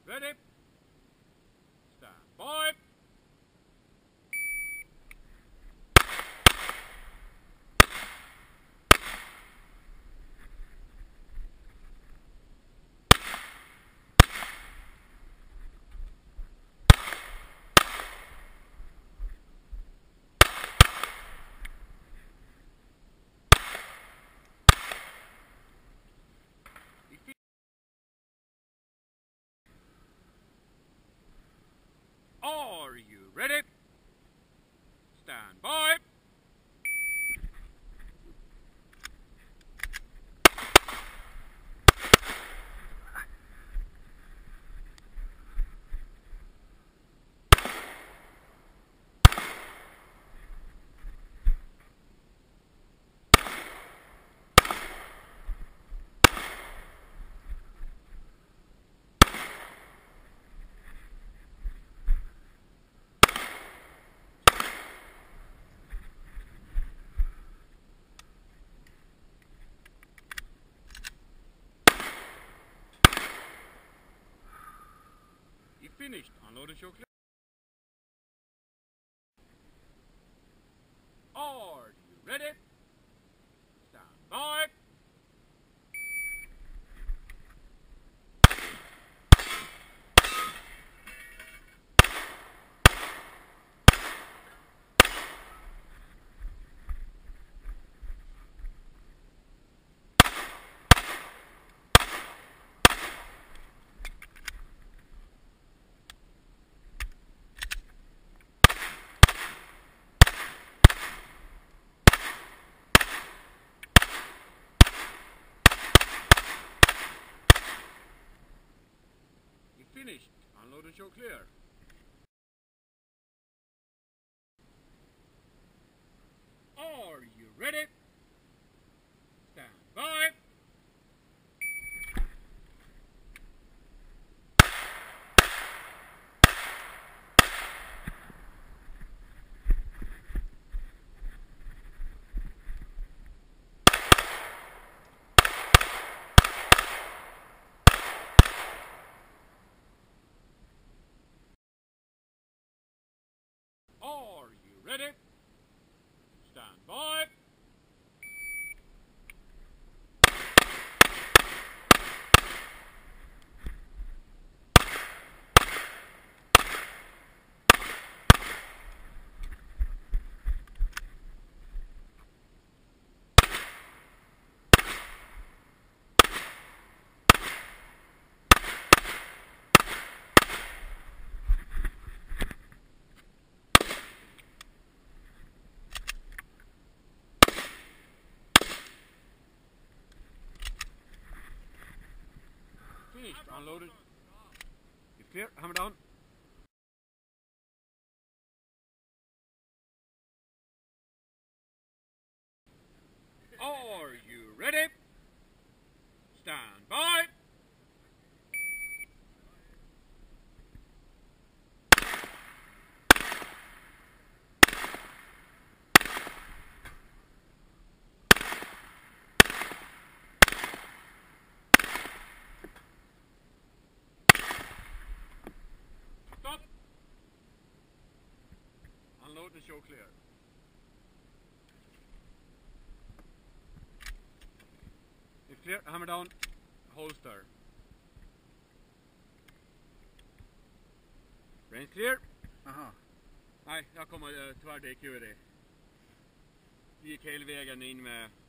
ready? Stand by. Are you ready? Stand by. You finished. Unload the show clear. Are you ready? Stand by. You finished. Unload and show clear. Are you ready? Stand by. Are you ready? Stand by. Finished. Unloaded. You clear. Hammer down. Are you ready? Stand by. Stop. Unload and show clear. If clear, hammer down, holster. Range clear. Aha. Nej, jag kommer tyvärr DQ i det. Vi gick hela vägen in med